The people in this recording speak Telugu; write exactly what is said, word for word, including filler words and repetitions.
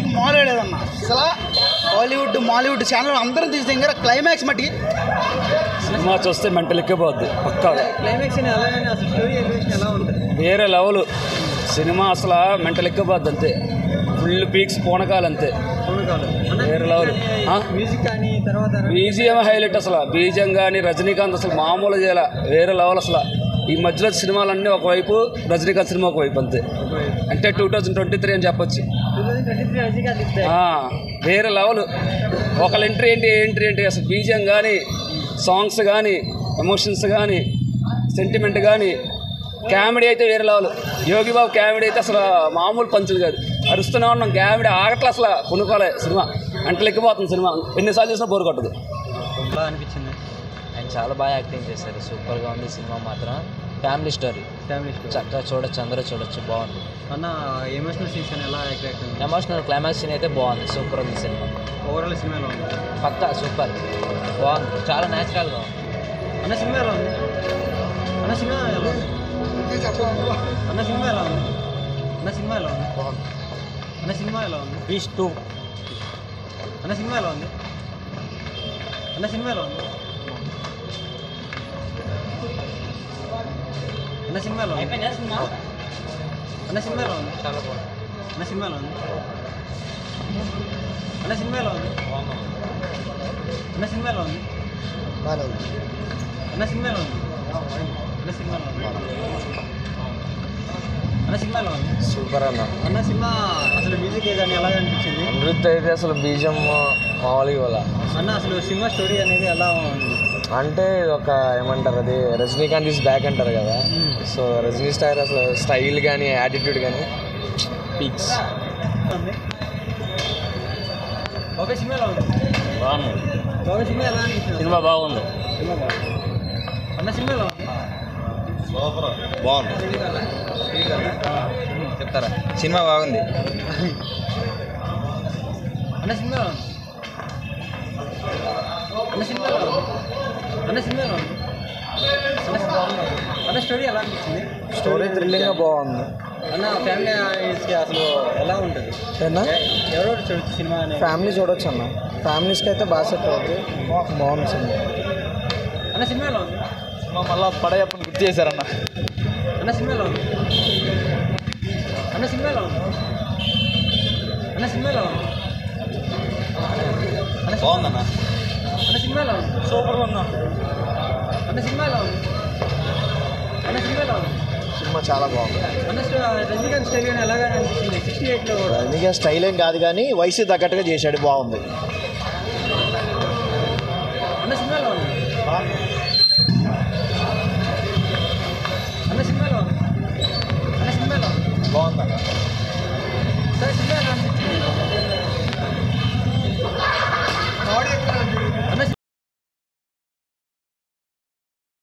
మామూలుగా లేదన్న. అసలు హాలీవుడ్ మాలీవుడ్ ఛానల్ అందరూ తీసి దగ్గర క్లైమాక్స్ మట్టి సినిమా చూస్తే మెంటల్ ఎక్కిపోద్ది పక్కాగా. వేరే లెవెల్ సినిమా అసలు మెంటల్ ఎక్కిపోద్ది అంతే. ఫుల్ పీక్స్ పోనకాలు అంతే. వేరే లెవెల్. బీజిఎం హైలైట్ అసలు. బీజిఎం కానీ రజనీకాంత్ అసలు మామూలు చేయాల. వేరే లెవెల్ అసలు. ఈ మధ్యలో సినిమాలన్నీ ఒకవైపు, రజనీకాంత్ సినిమా ఒకవైపు అంతే. అంటే టూ థౌజండ్ ట్వంటీ త్రీ అని చెప్పొచ్చు. వేరే లెవెల్. ఒకళ్ళ ఎంట్రీ ఏంటి ఎంట్రీ ఏంటి అసలు. బీజిఎం కానీ, సాంగ్స్ కానీ, ఎమోషన్స్ కానీ, సెంటిమెంట్ కానీ, కామెడీ అయితే వేరే లెవెల్. యోగి బాబు కామెడీ అయితే అసలు మామూలు పంచులు కాదు. అరుస్తూనే ఉన్నాం. కామెడీ ఆగట్లే అసలు. కొనుక్కోలే సినిమా. అంటే లెక్కిపోతుంది సినిమా. ఎన్నిసార్లు చూసినా బోరు కొట్టదు. బాగా అనిపించింది. ఆయన చాలా బాగా యాక్టింగ్ చేశారు. సూపర్గా ఉంది సినిమా మాత్రం. Family story. ఫ్యామిలీ స్టోరీ చక్కగా చూడొచ్చు, అందరూ చూడొచ్చు. బాగుంది అన్న. ఎమోషనల్ సీన్స్ ఎలా యాక్ట్ ఎమోషనల్ క్లైమాక్స్ సీన్ అయితే బాగుంది. సూపర్ ఉంది సినిమా. ఓవరాల్ సినిమాలో ఉంది పక్కా సూపర్ బాగుంది. చాలా న్యాచురల్గా ఉంది అన్న. సినిమా ఎలా ఉంది అన్న? సినిమా ఎలా ఉంది అన్న? సినిమా ఎలా ఉంది అన్న? సినిమా ఎలా ఉంది అన్న? సినిమా ఎలా ఉంది? పీస్ టూ అన్న. సినిమా ఎలా ఉంది అన్న? సినిమా ఎలా ఉంది అన్న? సినిమా ఎలా ఉంది అన్న? సినిమా ఎలా ఉంది? చాలా బాగుంది అన్న. సినిమా ఎలా ఉంది అన్న? సినిమా ఎలా ఉంది అన్న? సినిమా ఎలా ఉంది అన్న? సినిమా ఎలా ఉంది అన్న? సినిమా ఎలా ఉంది అన్న? సినిమా ఎలా ఉంది? సూపర్ అన్న. అన్న సినిమా అసలు మ్యూజిక్ కానీ ఎలా అనిపించింది? అమృత్ అయితే అసలు బీజం మామూలుగా వల్ల అన్న అసలు సినిమా స్టోరీ అనేది ఎలా ఉంది అంటే ఒక ఏమంటారు అది రజనీకాంత్ ఈజ్ బ్యాక్ అంటారు కదా. సో రజనీ స్టార్ అసలు స్టైల్ కానీ యాటిట్యూడ్ కానీ పీక్స్. ఓకే. సినిమా ఎలా ఉంది? బాగుంది. ఓకే. సినిమా ఎలా అనిపించింది? సినిమా బాగుంది. సినిమా బాగుంది అన్న. సినిమా ఎలా ఉంది? బాగుంది. చెప్తారా? సినిమా బాగుంది అన్న. సినిమా ఎలా ఉంది అన్న? సినిమా ఎలా ఉంది అన్న? సినిమా ఎలా ఉంది అన్న? స్టోరీ ఎలా అనిపించింది? స్టోరీ థ్రిల్లింగ్గా బాగుంది అన్న. ఫ్యామిలీ అసలు ఎలా ఉంటుంది? ఎవరెవరు చూడొచ్చు సినిమా అనేది? ఫ్యామిలీ చూడొచ్చు అన్న. ఫ్యామిలీస్కి అయితే బాగా సెట్ అవుతుంది. బాగుంది సినిమా అన్న. సినిమా ఎలా ఉంది మళ్ళీ పడయప్పని గుర్తు చేశారన్న. అన్న? సినిమా ఎలా ఉంది అన్న? సినిమా ఎలా ఉంది అన్న? సినిమా ఎలా ఉంది అన్న? బాగుందన్న. అన్న. సినిమా ఎలా ఉంది? సూపర్గా ఉన్నా అన్న. సినిమా ఎలా ఉంది అన్న? సినిమా ఎలా ఉంది సినిమా చాలా బాగుంది. అన్న? రజనీకాంత్ స్టైల్ కానీ ఎలాగని అనిపించింది? సిక్స్టీ ఎయిట్లో కూడా రజనీకాంత్ స్టైల్ ఏం కాదు కానీ వయసు తగ్గట్టుగా చేశాడు. బాగుంది అన్న. సినిమా ఎలా ఉంది అన్న? సినిమా ఎలా ఉంది అన్న? సినిమా ఎలా ఉంది బాగుందన్న.